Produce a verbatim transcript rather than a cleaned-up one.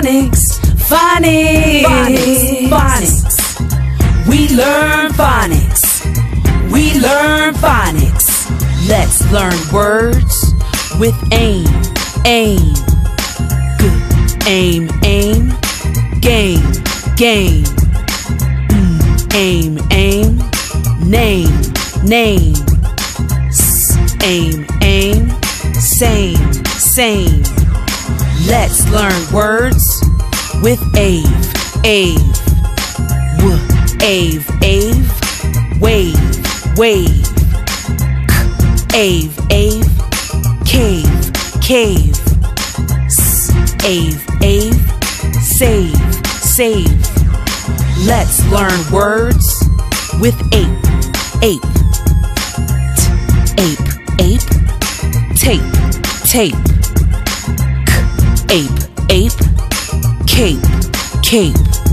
Phonics, phonics, phonics, phonics. We learn phonics. We learn phonics. Let's learn words with aim, aim. Good. Aim, aim. Game, game. Mm. Aim, aim. Name, name. S. Aim, aim. Same, same. Let's learn words with ave, ave. W, ave, ave. Wave, wave. K, ave, ave. Cave, cave. S, ave, ave. Save, save. Let's learn words with ape, ape. T, ape, ape. Tape, tape. K, ape, ape. Cape, cape.